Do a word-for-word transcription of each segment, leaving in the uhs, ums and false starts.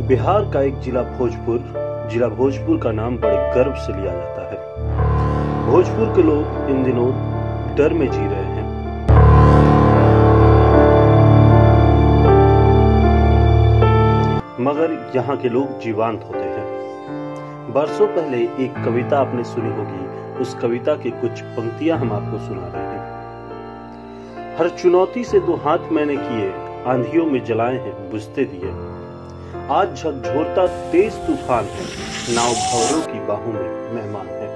बिहार का एक जिला भोजपुर जिला भोजपुर का नाम बड़े गर्व से लिया जाता है। भोजपुर के लोग इन दिनों डर में जी रहे हैं। मगर यहाँ के लोग जीवंत होते हैं। बरसों पहले एक कविता आपने सुनी होगी, उस कविता की कुछ पंक्तियां हम आपको सुना रहे हैं। हर चुनौती से दो हाथ मैंने किए, आंधियों में जलाए हैं बुझते दिए। आज झकझोरता तेज तूफान है, नाव भंवरों की बाहों में मेहमान है।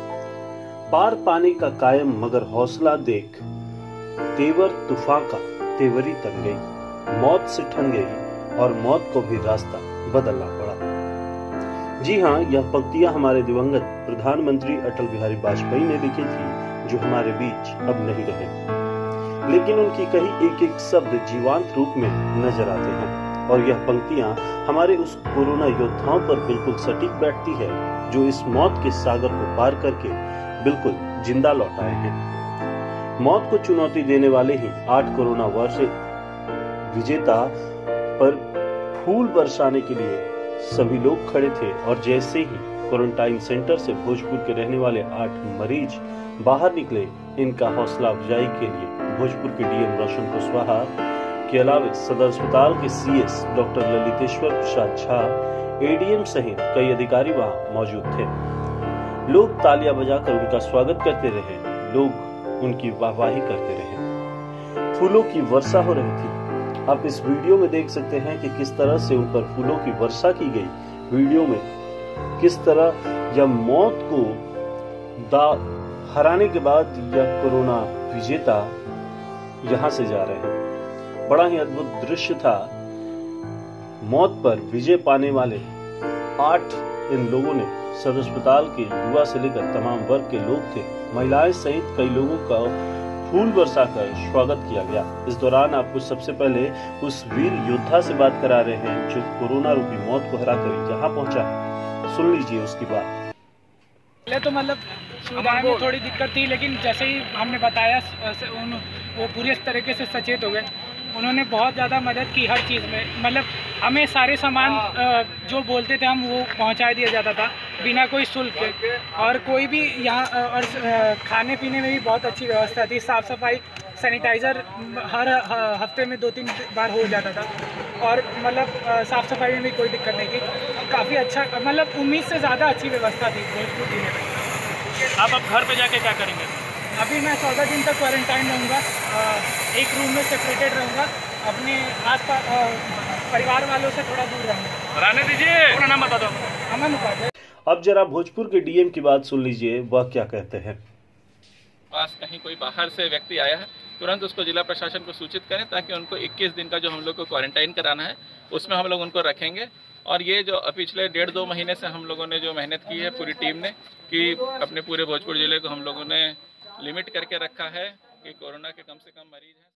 पार पाने का कायम मगर हौसला देख, तेवर तूफान का तेवरी तन गई। मौत से ठन गई और मौत को भी रास्ता बदलना पड़ा। जी हाँ, यह पंक्तियां हमारे दिवंगत प्रधानमंत्री अटल बिहारी वाजपेयी ने लिखी थी, जो हमारे बीच अब नहीं रहे। लेकिन उनकी कही एक एक शब्द जीवंत रूप में नजर आते हैं और यह पंक्तियां हमारे उस कोरोना योद्धाओं पर बिल्कुल सटीक बैठती है, जो इस मौत के सागर को पार करके बिल्कुल जिंदा लौट आए हैं। मौत को चुनौती देने वाले ही आठ कोरोना वर्ष विजेता पर फूल बरसाने के लिए सभी लोग खड़े थे और जैसे ही क्वारंटाइन सेंटर से भोजपुर के रहने वाले आठ मरीज बाहर निकले, इनका हौसला अफजाई के लिए भोजपुर के डीएम रोशन कुशवाहा के अलावा सदर अस्पताल के CS doctor Lalitheshwar Prasad Jha, ADM सहित कई अधिकारी वहां मौजूद थे। लोग तालियां बजाकर उनका स्वागत करते रहे, लोग उनकी वाहवाही करते रहे। फूलों की वर्षा हो रही थी। आप इस वीडियो में देख सकते हैं कि किस तरह से उन पर फूलों की वर्षा की गई। वीडियो में किस तरह यह मौत को दा हराने के बाद यह कोरोना विजेता यहां से जा रहे हैं। बड़ा ही अद्भुत दृश्य था। मौत पर विजय पाने वाले आठ इन लोगों ने सदर अस्पताल के युवा से लेकर तमाम वर्ग के लोग थे, महिलाएं सहित कई लोगों का फूल बरसा कर स्वागत किया गया। इस दौरान आपको सबसे पहले उस वीर योद्धा से बात करा रहे हैं जो कोरोना रूपी मौत को हराकर यहाँ पहुंचा है। सुन लीजिए उसकी बात। पहले तो मतलब सुविधाएं में थोड़ी दिक्कत थी, लेकिन जैसे ही हमने बताया उन वो पूरी तरीके से सचेत हो गए। उन्होंने बहुत ज़्यादा मदद की हर चीज़ में। मतलब हमें सारे सामान जो बोलते थे हम वो पहुंचा दिया जाता था बिना कोई शुल्क के। और कोई भी यहाँ और खाने पीने में भी बहुत अच्छी व्यवस्था थी। साफ़ सफाई, सैनिटाइज़र हर हफ्ते में दो तीन बार हो जाता था। और मतलब साफ़ सफाई में भी कोई दिक्कत नहीं थी। काफ़ी अच्छा, मतलब उम्मीद से ज़्यादा अच्छी व्यवस्था थी भोजपुर जिले में। आप अब घर पे जाके क्या करेंगे? अभी मैं चौदह दिन तक क्वारंटाइन रहूँगा, एक रूम में सेपरेटेड रहूँगा, अपने आस पास परिवार वालों से थोड़ा दूर रहूँगा। रहने दीजिए, अपना नाम बता दो। अमन उपाध्याय। अब जरा भोजपुर के डीएम की बात सुन लीजिए, वह क्या कहते हैं। पास कहीं कोई बाहर से व्यक्ति आया है, तुरंत उसको जिला प्रशासन को सूचित करें, ताकि उनको इक्कीस दिन का जो हम लोग को क्वारंटाइन कराना है उसमें हम लोग उनको रखेंगे। और ये जो पिछले डेढ़ दो महीने से हम लोगों ने जो मेहनत की है पूरी टीम ने, कि अपने पूरे भोजपुर जिले को हम लोगों ने लिमिट करके रखा है कि कोरोना के कम से कम मरीज हैं।